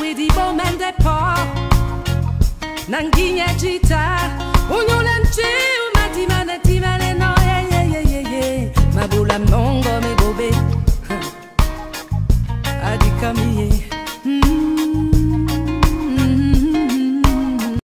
di bomen de po Nanginya jita Unyolanchi umati manati mane no Mabula mongo me bobe Adikamiye